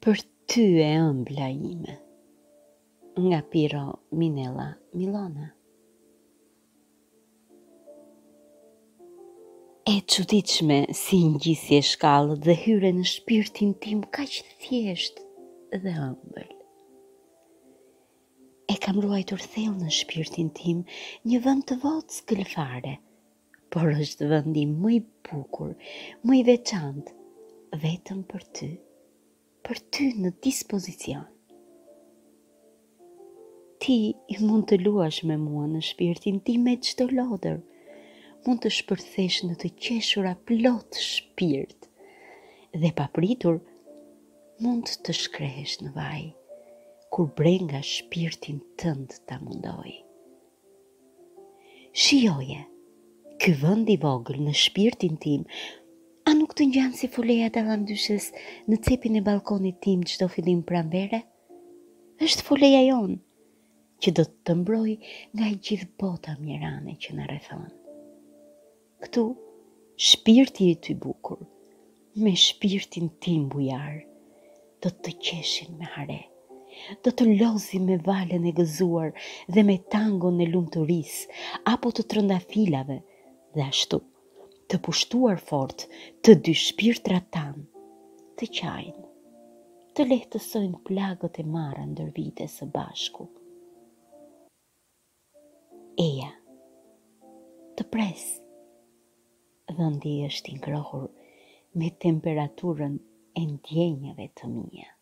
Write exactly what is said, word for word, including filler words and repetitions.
Për ty e ëmbla ime, nga Piro Minella Milona. E çuditshme si ngjisje shkallët dhe hyre në shpirtin tim kaq thjesht dhe ëmbël. E kam ruajtur thellë në shpirtin tim një vend të votë skëlfare, por është vendi më i bukur, më i veçantë, vetëm për ty, për ty në dispozicion. Ti mund të luash me mua në shpirtin tim me çdo lodër, mund të shpërthesh në të qeshura plot shpirt, dhe papritur mund të shkrehesh në vaj, kur brenga shpirtin tënd ta mundoj. Shijoje, ky vend i vogël në shpirtin tim, a nuk të ngjan si foleja dallandyshes në cepin e balkonit tim çdo fillim pranvere? Është foleja jon, që do të të mbroj nga i gjithë bota mjerane që na rrethon. Këtu, shpirti i ty bukur, me shpirtin tim bujar, do të qeshin me hare, do të lozim me valen e gëzuar dhe me tangon e lumturisë, apo të trëndafilave, dhe ashtu, të pushtuar fort të dy shpirtrat tan, të qajnë, të lehtësojnë plagët e marra ndër vite së bashku. Eja, të pres, vendi është i ngrohur me temperaturën e ndjenjave të mia.